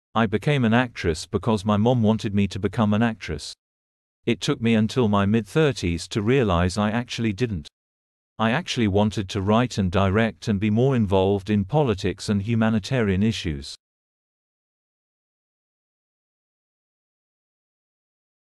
I became an actress because my mom wanted me to become an actress. It took me until my mid-30s to realize I actually didn't. I actually wanted to write and direct and be more involved in politics and humanitarian issues.